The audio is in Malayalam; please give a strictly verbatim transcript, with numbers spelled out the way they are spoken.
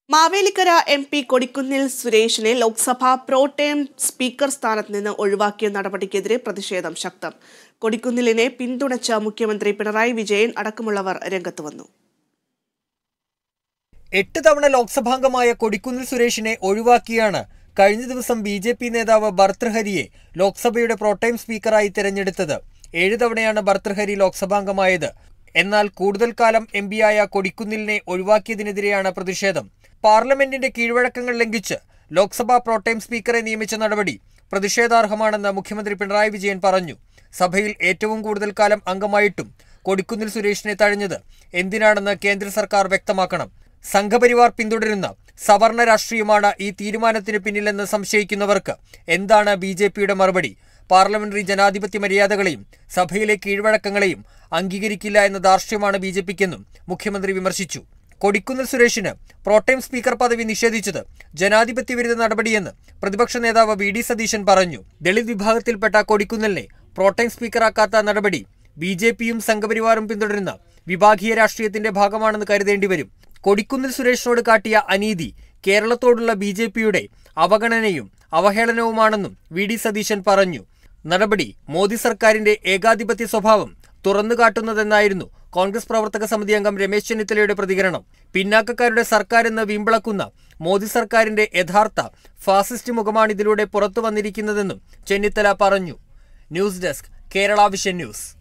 മാവേലിക്കര എം പി കൊടിക്കുന്നിൽ സുരേഷിനെ ലോക്സഭാ പ്രോടേം സ്പീക്കർ സ്ഥാനത്ത് നിന്ന് ഒഴിവാക്കിയ നടപടിക്കെതിരെ പ്രതിഷേധം ശക്തം. കൊടിക്കുന്നിലിനെ പിന്തുണച്ച മുഖ്യമന്ത്രി പിണറായി വിജയൻ അടക്കമുള്ളവർ രംഗത്ത് വന്നു. എട്ട് തവണ ലോക്സഭാംഗമായ കൊടിക്കുന്നിൽ സുരേഷിനെ ഒഴിവാക്കിയാണ് കഴിഞ്ഞ ദിവസം ബി ജെ പി നേതാവ് ഭർതൃഹരിയെ ലോക്സഭയുടെ പ്രോടേം സ്പീക്കറായി തിരഞ്ഞെടുത്തത്. ഏഴ് തവണയാണ് ഭർതൃഹരി ലോക്സഭാംഗമായത്. എന്നാൽ കൂടുതൽ കാലം എം പിയായ കൊടിക്കുന്നിലിനെ ഒഴിവാക്കിയതിനെതിരെയാണ് പ്രതിഷേധം. പാർലമെന്റിന്റെ കീഴ്വഴക്കങ്ങൾ ലംഘിച്ച് ലോക്സഭാ പ്രോടേം സ്പീക്കറെ നിയമിച്ച നടപടി പ്രതിഷേധാർഹമാണെന്ന് മുഖ്യമന്ത്രി പിണറായി വിജയൻ പറഞ്ഞു. സഭയിൽ ഏറ്റവും കൂടുതൽ കാലം അംഗമായിട്ടും കൊടിക്കുന്നിൽ സുരേഷിനെ തഴഞ്ഞത് എന്തിനാണെന്ന് കേന്ദ്ര സർക്കാർ വ്യക്തമാക്കണം. സംഘപരിവാർ പിന്തുടരുന്ന സവർണ രാഷ്ട്രീയമാണ് ഈ തീരുമാനത്തിന് പിന്നിലെന്ന് സംശയിക്കുന്നവർക്ക് എന്താണ് ബി ജെ പിയുടെ മറുപടി? പാർലമെന്ററി ജനാധിപത്യ മര്യാദകളെയും സഭയിലെ കീഴ്വഴക്കങ്ങളെയും അംഗീകരിക്കില്ല എന്ന ധാർഷ്ട്യമാണ് ബി ജെ പിക്കെന്നും മുഖ്യമന്ത്രി വിമർശിച്ചു. കൊടിക്കുന്നിൽ സുരേഷിന് പ്രോടേം സ്പീക്കർ പദവി നിഷേധിച്ചത് ജനാധിപത്യ വിരുദ്ധ നടപടിയെന്ന് പ്രതിപക്ഷ നേതാവ് വി ഡി സതീശൻ പറഞ്ഞു. ദളിത് വിഭാഗത്തിൽപ്പെട്ട കൊടിക്കുന്നിലിനെ പ്രോടേം സ്പീക്കറാക്കാത്ത നടപടി ബി ജെ പിയും സംഘപരിവാറും പിന്തുടരുന്ന വിഭാഗീയ രാഷ്ട്രീയത്തിന്റെ ഭാഗമാണെന്ന് കരുതേണ്ടി വരും. കൊടിക്കുന്നിൽ സുരേഷിനോട് കാട്ടിയ അനീതി കേരളത്തോടുള്ള ബി ജെ പിയുടെ അവഗണനയും അവഹേളനവുമാണെന്നും വി ഡി സതീശൻ പറഞ്ഞു. നടപടി മോദി സർക്കാരിന്റെ ഏകാധിപത്യ സ്വഭാവം തുറന്നുകാട്ടുന്നതെന്നായിരുന്നു കോൺഗ്രസ് പ്രവർത്തക സമിതി അംഗം രമേശ് ചെന്നിത്തലയുടെ പ്രതികരണം. പിന്നാക്കക്കാരുടെ സർക്കാരെന്ന് വീമ്പിളക്കുന്ന മോദി സർക്കാരിന്റെ യഥാർത്ഥ ഫാസിസ്റ്റ് മുഖമാണ് ഇതിലൂടെ പുറത്തു വന്നിരിക്കുന്നതെന്നും ചെന്നിത്തല പറഞ്ഞു. News desk, Kerala vision news.